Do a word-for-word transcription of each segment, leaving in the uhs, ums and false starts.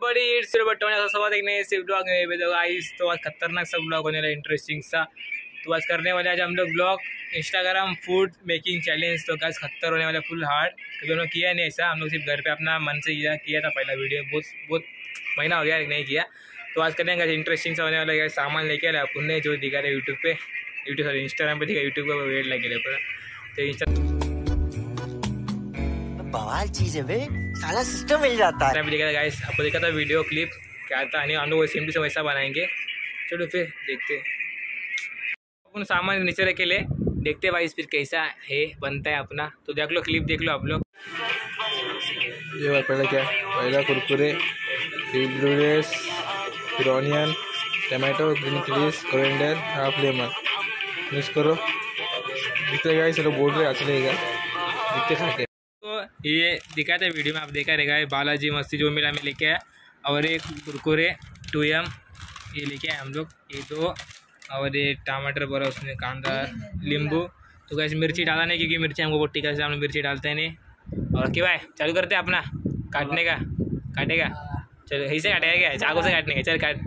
Everybody it's your button स्वागत है एक नए से ब्लॉग में। तो गाइस तो आज खतरनाक सा ब्लॉग होने वाला इंटरेस्टिंग सा। तो आज करने वाले आज हम लोग blog Instagram food making challenge. तो गाइस खतर होने वाला फुल हार्ड, कभी हम लोग किया नहीं ऐसा। हम लोग सिर्फ घर पे अपना मन से किया किया था पहला वीडियो, बहुत बहुत महीना हो गया नहीं किया। तो आज करेंगे इंटरेस्टिंग सा होने वाला है। सामान लेके आया अपने जो दिखा रहे यूट्यूब पे, यूट्यूब सॉरी इंस्टाग्राम पे दिखा, यूट्यूब पर वेट लगे पूरा। तो इंस्टा बवाल चीज है बे, साला सिस्टम मिल जाता है। देखा था गाइस, आपको देखा था वीडियो क्लिप क्या था नहीं, हम लोग सेम टू सेम वैसा बनाएंगे। चलो फिर देखते अपन सामान नीचे रख के ले देखते भाई फिर कैसा है बनता है अपना। तो देख लो क्लिप, देख लो आप लोग। ये बार पहले क्या, पहला कुरकुरे, फिर फिर onion, tomato, green chillies, coriander, half lemon mix करो। जितने गाइस चलो बोल रहे अच्छा लगेगा, जितने खा के। तो ये दिखा था वीडियो में, आप देखा रहेगा बालाजी मस्ती जो मिला में लेके आया, और एक कुरकुरे टू एम ये लेके आए हम लोग, ये दो, और ये टमाटर भरा उसमें, कांदा, नींबू। तो कैसे मिर्ची डाला नहीं क्योंकि मिर्ची हमको बहुत टीका से हम लोग मिर्ची डालते हैं नहीं। और क्या भाई चालू करते हैं अपना काटने का, काटेगा चलो ऐसे काटेगा क्या, चाकू से काटने का, चल काट।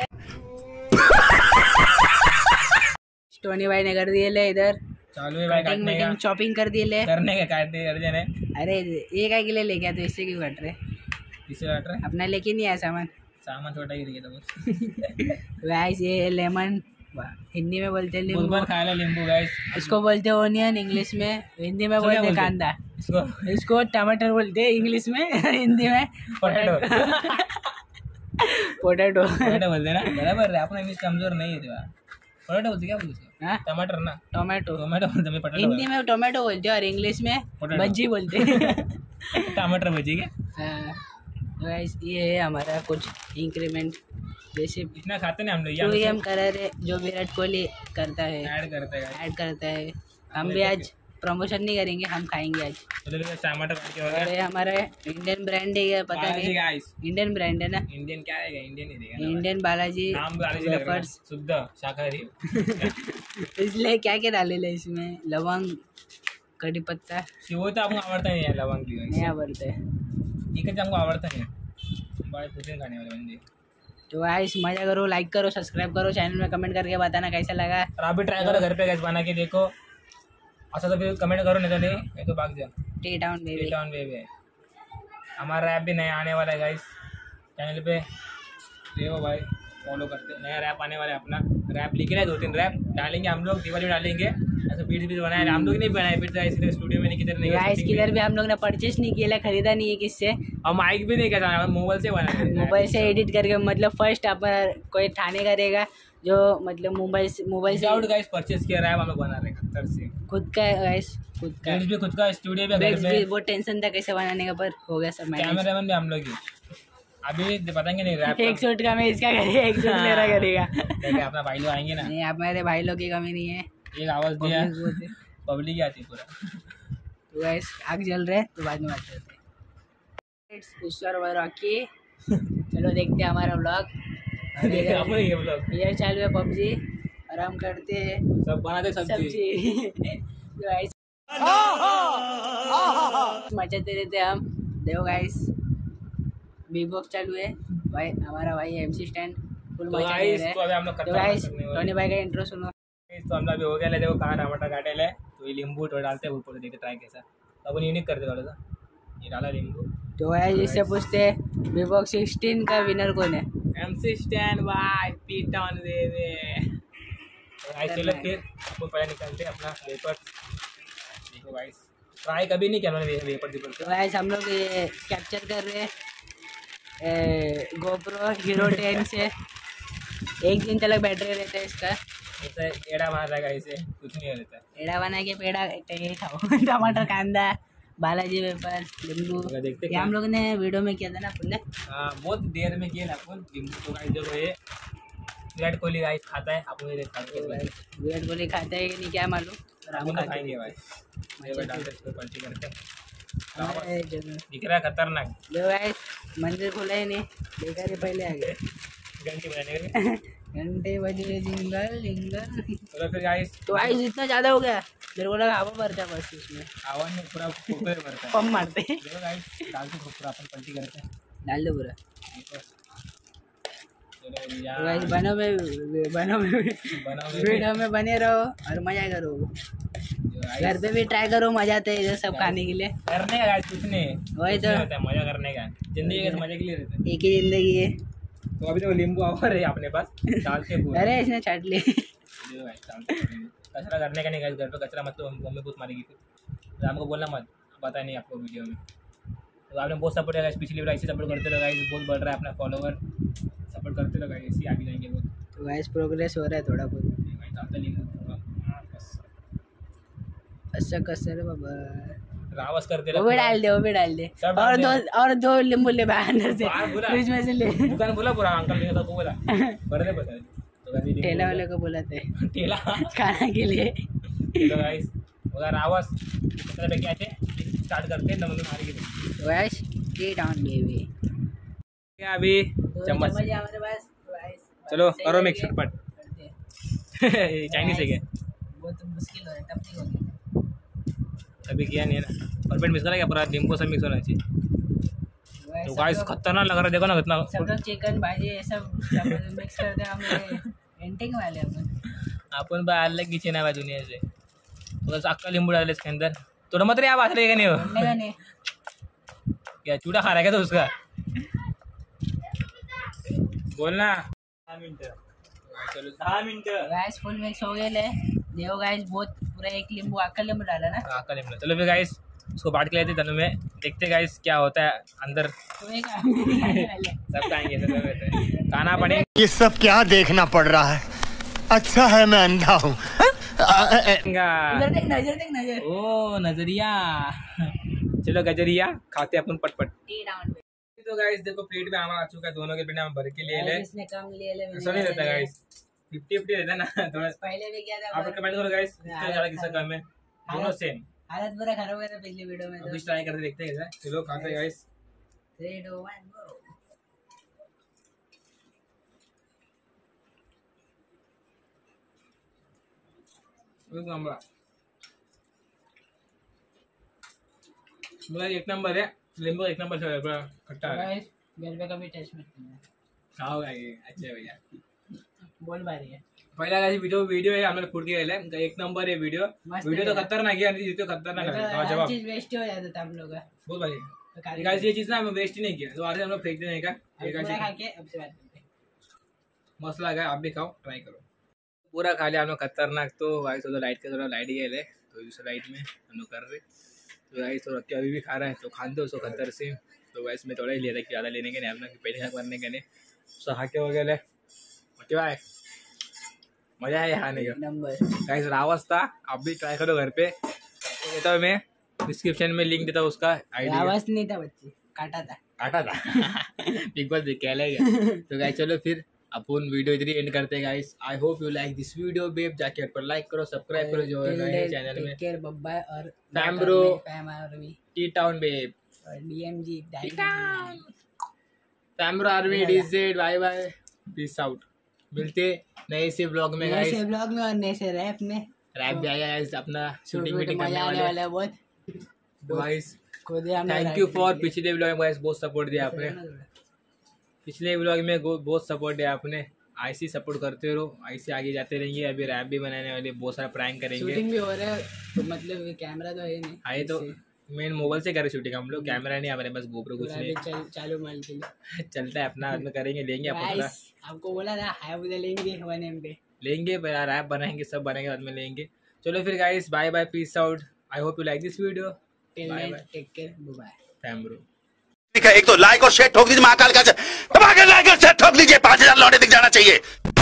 टोनी भाई ने कर दिए ले इधर चालू है भाई काटने का, चॉपिंग कर दिए ले करने का, काटने कर देने। अरे ये काय के लिए लेके आया, तो इससे क्यों कट रहे? इससे काट रहे अपना लेके नहीं आया सामान, सामान छोटा ही दिया था बस। गाइस ये लेमन हिंदी में बोलते हैं नींबू, खा ले नींबू गाइस, इसको बोलते हैं ओनियन इंग्लिश में, हिंदी में बोलते हैं कांदा, इसको इसको टमाटर बोलते हैं इंग्लिश में, हिंदी में पोटैटो पोटैटो पोटैटो बोलते ना, बराबर है। अपना इंग्लिश कमजोर नहीं है तेरा। पोटैटो बोलते क्या बोलते हैं? टमाटर ना, टोमेटो टोमेटो बोलते हैं, पोटैटो हिंदी में टोमेटो बोलते हैं और इंग्लिश में भज्जी बोलते हैं। टमाटर भजी क्या? गाइस ये है हमारा कुछ इंक्रीमेंट, जैसे इतना खाते नहीं हम लोग, टू एम कलर है जो विराट कोहली करता है, ऐड करते हैं ऐड करता है। हम भी आज प्रमोशन नहीं करेंगे, हम खाएंगे आज। तो टमाटर काट के हो गया। और ये हमारा इंडियन ब्रांड है, ये पता नहीं गाइस इंडियन ब्रांड है ना, इंडियन क्या है, इंडियन ही देगा इंडियन बालाजी नाम, बालाजी लग रहा है, शुद्ध शाकाहारी। इसलिए क्या क्या डाले ले इसमें, लवंग, कड़ी पत्ता, वो तो आपको आवडता नहीं है लवंग की, नहीं आवडते इकडे हमको आवडता नहीं, बड़े पुदीन खाने वाले बंदे। तो गाइस मजा करो, लाइक करो, सब्सक्राइब करो, चैनल में कमेंट करके बताना कैसा लगा। और आप भी ट्राई करो घर पे गैस बना के देखो, अच्छा तो फिर कमेंट करो, नहीं तो नहीं नहीं तो भाग जाओ। T town baby, T town baby है हमारा रैप भी नया आने वाला है गाइस, चैनल पे देखो भाई, फॉलो करते। नया रैप आने वाला है, अपना रैप लिख रहे हैं, दो तीन रैप डालेंगे हम लोग, दिवाली में डालेंगे। ऐसा बीट भी बनाए हम लोग, नहीं बनाए बीट, इसलिए स्टूडियो में नहीं, किधर नहीं, गाइस किधर भी हम लोग ने परचेस नहीं किया, खरीदा नहीं है किससे, और माइक भी नहीं किया, मोबाइल से बनाया, मोबाइल से एडिट करके। मतलब फर्स्ट अपन कोई ठाणे करेगा जो मतलब मोबाइल से मोबाइल से आउट गाइस परचेस किया रैप हम लोग बना रहे हैं से, खुद का गाइस, खुद का भी खुद का स्टूडियो भी घर पे। वो टेंशन था कैसे बनाने का, पर हो गया सब। कैमरामैन भी हम लोग ही, अभी बताएंगे नहीं रैप। एक शूट का मैं इसका करेगा, एक शूट मेरा करेगा। देखिए अपना भाई लोग आएंगे ना, नहीं आप मेरे भाई लोग की कमी नहीं है, एक आवाज दिया पब्लिक ही आती पूरा। तो गाइस आग जल रहे तो बाद में बात करते हैं। ईश्वर वराकी, चलो देखते हैं हमारा व्लॉग। ये चालू है पबजी, और हम करते हैं सब बनाते सब्जी। गाइस मचाते रहते हम, देखो गाइस बिग बॉक्स चालू है भाई, हमारा भाई एमसी स्टैंड फुल मचा रहे हैं। तो अभी हम लोग तो गाइस टोनी भाई का इंट्रो सुनो। तो हम लोग हो गया ले, देखो कहाँ टमाटर काटे ले, तो ये नींबू तो डालते हैं ऊपर से, देखते ट्राई कैसा। तो अपन यूनिक करते थोड़ा सा, ये डाला नींबू। तो गाइस इससे पूछते हैं बिग बॉक्स सिक्सटीन का विनर कौन है? एमसी स्टैंड भाई, पी टाउन बेबी। तो गाइस चलो फिर आपको पहले निकालते हैं अपना वेपर। देखो गाइस ट्राई कभी नहीं किया मैंने वेपर दीपर। तो गाइस हम लोग ये कैप्चर कर रहे हैं गोप्रो हीरो टेन से, एक दिन तक बैटरी रहता है इसका। ऐसा एड़ा मार रहा है, इसे कुछ नहीं रहता, एड़ा बना के पेड़ा यही खाओ। टमाटर, कांदा, बालाजी वेपर, नींबू, ये हम लोग ने वीडियो में किया था ना अपन ने। हाँ बहुत देर में किया ना अपन नींबू। तो गाइस देखो ये विराट कोहली गाइस खाता है, आप मुझे खाते हैं, विराट कोहली खाता है कि नहीं क्या मालूम, पर हम खाएंगे भाई। ये डालते इसको पलटी करते, दिख रहा है खतरनाक। देखो गाइस मंदिर खुला ही नहीं, देखा रे पहले आ गए घंटी बजाने घंटे बजे जिंगल जिंगल। तो फिर गाइस तो गाइस इतना ज़्यादा हो गया, मेरे को लगा हवा भरता है बस उसमें, हवा में पूरा भरता है, पंप मारते। देखो गाइस डालते पूरा अपन पलटी करते हैं। डाल दो पूरा। चलो यार, तो गाइस बनो में बनो में बना हुआ वीडियो में बने रहो और मजा करो। घर पे भी ट्राई करो, मजा आता है ये सब खाने के लिए। करने का guys, कुछ नहीं वही कुछ तो, नहीं होता है, मजा करने का। जिंदगी के मजे के लिए रहता है। एक ही जिंदगी है। तो अभी तो नींबू और है अपने पास, डालते पूरा। अरे इसने छाट ली। देखो guys, डालते हैं। कचरा करने का नहीं guys, घर पे कचरा मत तो मम्मी बहुत मारेगी फिर। राम को बोलना मत, पता नहीं आपको वीडियो में। तो आपने बहुत सपोर्ट किया, पिछली बार ऐसे सपोर्ट करते रहो गाइस, बहुत बढ़ रहा है अपना फॉलोवर, सपोर्ट करते रहो गाइस, ऐसे आगे जाएंगे बहुत। तो गाइस प्रोग्रेस हो रहा है थोड़ा बहुत। भाई डालते नींबू पूरा, बस अच्छा कसर बाबा, रावस करते वो भी डाल दे, वो भी डाल दे। सब डाल और दे। दो और दो नींबू ले बाहर अंदर से, बाहर बोला। फ्रिज में से ले। दुकान बोला पूरा, अंकल ने तो बोला बड़े पता तो गाइस नींबू ठेला वाले को बोला थे ठेला खाना के लिए। तो गाइस अगर रावस कितने पे क्या थे स्टार्ट करते हैं, नमन मारेंगे। तो गाइस टी डाउन बेबी, क्या अभी तो चम्मच चम्मच है हमारे पास। तो गाइस चलो सही करो करके मिक्स फटफट। करते हैं। चाइनीज है क्या? वो तो मुश्किल हो रहा है, तब नहीं होगी। अभी किया नहीं है ना, और पेट मिक्स करा क्या पूरा, नींबू सब मिक्स होना चाहिए। तो गाइस खतरनाक लग रहा है, देखो ना कितना। सब लोग चिकन भाजी ये सब सब मिक्स करते हैं, हम पेंटिंग वाले अपन। अपन बाहर अलग की चेना दुनिया से। तो बस अक्का नींबू डाले इसके अंदर, तो मत रे आप हाथ लेगा नहीं हो बनने का नहीं। क्या चूड़ा खा रहा है क्या तो उसका? बोलना चलो दस मिनट। गाइस फुल मिक्स हो गए ले, देखो गाइस बहुत पूरा एक नींबू अक्का नींबू डाला ना। अक्का नींबू। चलो फिर गाइस उसको बांट के लेते तनु में, देखते गाइस क्या होता है अंदर। तो एक पहले सब खाएंगे, सब रहते हैं खाना पड़ेगा। ये सब क्या देखना पड़ रहा है? अच्छा है मैं अंधा हूँ। उधर देख, नजर देख नजर। ओ नजरिया। चलो गजरिया खाते अपन पटपट। टी डाउन पे तो गाइस देखो प्लेट में हमारा आ चुका है, दोनों के प्लेट हम भर के लिए ले। इसने कम लिए ले, ऐसा नहीं रहता गाइस, फिफ्टी फिफ्टी रहता है ना थोड़ा। पहले भी किया था। आप कमेंट करो गाइस किसका ज्यादा किसका कम है, दोनों सेम। हालत पूरा खराब हो गया था पिछली वीडियो में। तो अभी ट्राई करके देखते हैं कैसा। चलो खाते हैं guys. Three two one go. मुझे एक नंबर है, नींबू एक नंबर से पूरा खट्टा है। गाइस घर पे कभी टेस्ट मत करना। खाओ गाइस, अच्छे भैया। बोल पा रही है पहला गाइस वीडियो वीडियो है हमने फूड के लिए, एक नंबर है वीडियो। मस्त वीडियो है तो यार। खतरनाक है, ये तो खतरनाक है। हाँ, हर जवाब चीज वेस्ट हो जाता था हम लोग का। बहुत बढ़िया। तो खा गाइस ये चीज ना हमें वेस्ट ही नहीं किया, तो आज हम लोग फेंक देने का। अब पूरा खा के अब से बात करते हैं। मस्त लगा, आप भी खाओ, ट्राई करो। पूरा खा लिया हम लोग खतरनाक। तो गाइस तो लाइट का थोड़ा लाइट गया है, तो इस लाइट में हम लोग कर रहे। तो गाइस तो रख के अभी भी खा रहा है, तो खान दो उसको खतर से। तो गाइस मैं थोड़ा ही ले रहा कि ज़्यादा लेने के नहीं, अपना पहले खा करने के नहीं। सो खा के हो गया क्या है, मजा है खाने का। नंबर गाइस रावस था, आप भी ट्राई करो घर पे। तो देता हूँ मैं डिस्क्रिप्शन में लिंक देता हूँ उसका आईडी। आवाज नहीं था बच्ची, काटा था काटा था बिग बॉस देख के अलग। तो गाइस चलो फिर अपन वीडियो इधर ही एंड करते हैं guys. I hope you like this video babe, जाके पर लाइक करो, सब्सक्राइब करो जो है नए चैनल में। केयर बब्बा और fam bro, fam army T town babe, और DMG fam bro army DZ. Bye bye, peace out. मिलते नए से ब्लॉग में गाइस, नए से ब्लॉग में और नए से रैप में। रैप भी आएगा गाइस, अपना शूटिंग मीटिंग करने मजा आने वाले वाला है बहुत। गाइस। खुद ही हमने थैंक यू फॉर पिछले ब्लॉग में गाइस, बहुत सपोर्ट दिया आपने। पिछले ब्लॉग में बहुत सपोर्ट दिया आपने, ऐसे सपोर्ट करते रहो, ऐसे आगे जाते रहेंगे। अभी रैप भी बनाने वाले, बहुत सारा प्रैंक करेंगे, शूटिंग भी हो रहा है। तो मतलब कैमरा तो है नहीं, आए तो मेन मोबाइल से करे शूटिंग हम लोग, कैमरा नहीं हमारे पास, गोप्रो कुछ नहीं। चल, चालू माल के लिए चलता है अपना, में करेंगे, लेंगे अपना गाइस आपको बोला था हाय उधर लेंगे वन एम पे लेंगे, रैप बनाएंगे, सब बनाएंगे, बाद में लेंगे। चलो फिर guys bye bye, peace out. I hope you like this video. Till bye then bye, take care, bye fam bro. एक तो लाइक और शेयर ठोक दीजिए, महाकाल का लाइक और शेयर ठोक दीजिए, पांच हजार लौटे दिख जाना चाहिए।